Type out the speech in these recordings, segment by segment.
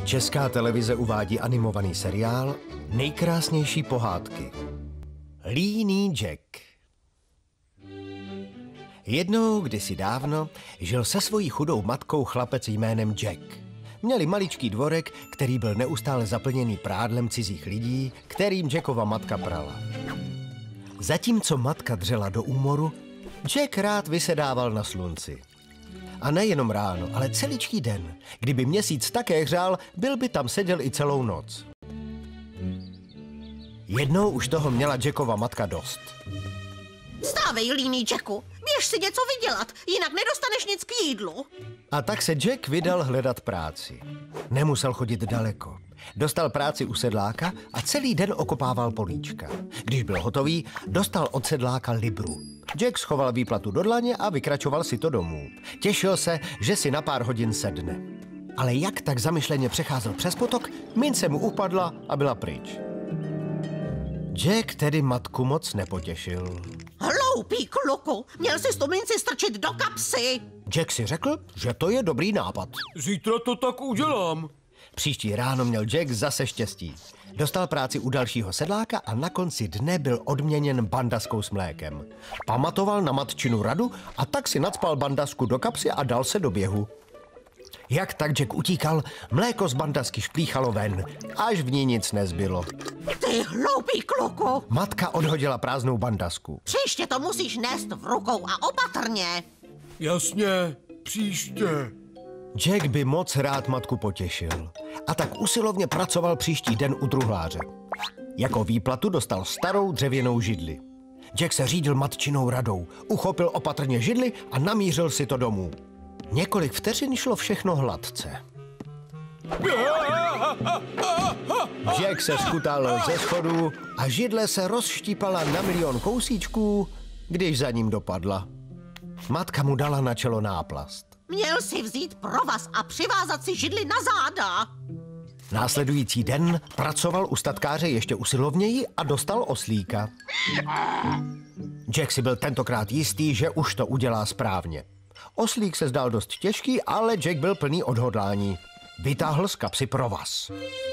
Česká televize uvádí animovaný seriál Nejkrásnější pohádky. Líný Jack. Jednou, kdysi dávno, žil se svojí chudou matkou chlapec jménem Jack. Měli maličký dvorek, který byl neustále zaplněný prádlem cizích lidí, kterým Jackova matka prala. Zatímco matka dřela do úmoru, Jack rád vysedával na slunci. A nejenom ráno, ale celičký den. Kdyby měsíc také hřál, byl by tam seděl i celou noc. Jednou už toho měla Jackova matka dost. Stávej, líný Jacku, běž si něco vydělat, jinak nedostaneš nic k jídlu. A tak se Jack vydal hledat práci. Nemusel chodit daleko. Dostal práci u sedláka a celý den okopával políčka. Když byl hotový, dostal od sedláka libru. Jack schoval výplatu do dlaně a vykračoval si to domů. Těšil se, že si na pár hodin sedne. Ale jak tak zamyšleně přecházel přes potok, mince mu upadla a byla pryč. Jack tedy matku moc nepotěšil. Hloupý kluku, měl jsi tu minci strčit do kapsy. Jack si řekl, že to je dobrý nápad. Zítra to tak udělám. Příští ráno měl Jack zase štěstí. Dostal práci u dalšího sedláka a na konci dne byl odměněn bandaskou s mlékem. Pamatoval na matčinu radu a tak si nacpal bandasku do kapsy a dal se do běhu. Jak tak Jack utíkal, mléko z bandasky šplíchalo ven, až v ní nic nezbylo. Ty hloupý kluku. Matka odhodila prázdnou bandasku. Příště to musíš nést v rukou a opatrně. Jasně, příště. Jack by moc rád matku potěšil a tak usilovně pracoval příští den u truhláře. Jako výplatu dostal starou dřevěnou židli. Jack se řídil matčinou radou, uchopil opatrně židli a namířil si to domů. Několik vteřin šlo všechno hladce. Jack se skutal ze schodů a židle se rozštípala na milion kousíčků, když za ním dopadla. Matka mu dala na čelo náplast. Měl si vzít provaz a přivázat si židli na záda. Následující den pracoval u statkáře ještě usilovněji a dostal oslíka. Jack si byl tentokrát jistý, že už to udělá správně. Oslík se zdál dost těžký, ale Jack byl plný odhodlání. Vytáhl z kapsy provaz.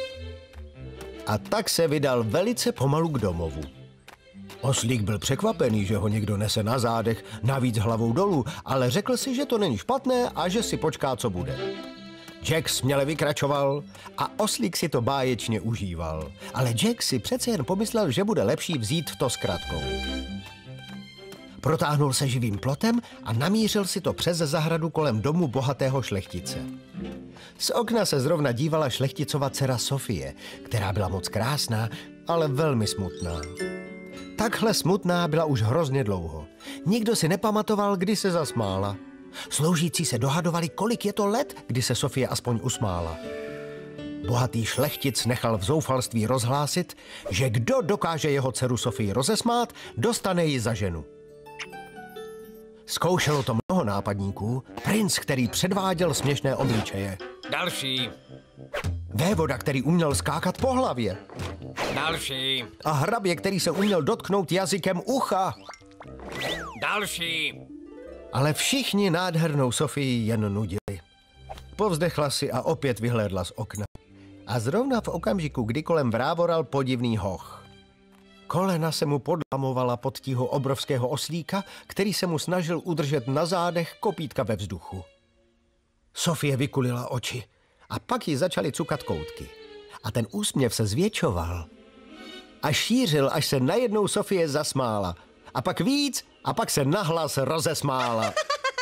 A tak se vydal velice pomalu k domovu. Oslík byl překvapený, že ho někdo nese na zádech, navíc hlavou dolů, ale řekl si, že to není špatné a že si počká, co bude. Jack směle vykračoval a oslík si to báječně užíval. Ale Jack si přece jen pomyslel, že bude lepší vzít to s kratkou. Protáhnul se živým plotem a namířil si to přes zahradu kolem domu bohatého šlechtice. Z okna se zrovna dívala šlechticova dcera Sofie, která byla moc krásná, ale velmi smutná. Takhle smutná byla už hrozně dlouho. Nikdo si nepamatoval, kdy se zasmála. Sloužící se dohadovali, kolik je to let, kdy se Sofie aspoň usmála. Bohatý šlechtic nechal v zoufalství rozhlásit, že kdo dokáže jeho dceru Sofii rozesmát, dostane ji za ženu. Zkoušelo to mnoho nápadníků, princ, který předváděl směšné obličeje. Další. Vévoda, který uměl skákat po hlavě. Další. A hrabě, který se uměl dotknout jazykem ucha. Další. Ale všichni nádhernou Sofii jen nudili. Povzdechla si a opět vyhlédla z okna. A zrovna v okamžiku, kdy kolem vrávoral podivný hoch. Kolena se mu podlamovala pod tíhou obrovského oslíka, který se mu snažil udržet na zádech kopítka ve vzduchu. Sofie vykulila oči a pak jí začaly cukat koutky. A ten úsměv se zvětšoval. A šířil, až se najednou Sofie zasmála. A pak víc, a pak se nahlas rozesmála.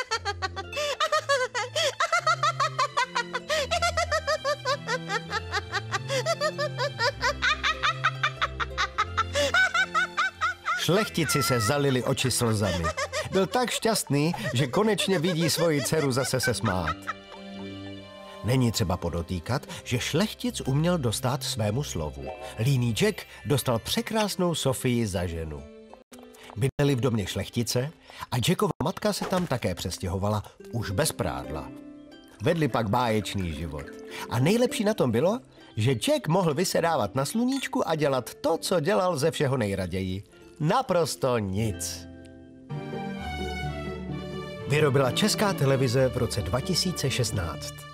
Šlechtici se zalili oči slzami. Byl tak šťastný, že konečně vidí svoji dceru zase se smát. Není třeba podotýkat, že šlechtic uměl dostát svému slovu. Líný Jack dostal překrásnou Sofii za ženu. Bydleli v domě šlechtice a Jackova matka se tam také přestěhovala, už bez prádla. Vedli pak báječný život. A nejlepší na tom bylo, že Jack mohl vysedávat na sluníčku a dělat to, co dělal ze všeho nejraději. Naprosto nic. Vyrobila Česká televize v roce 2016.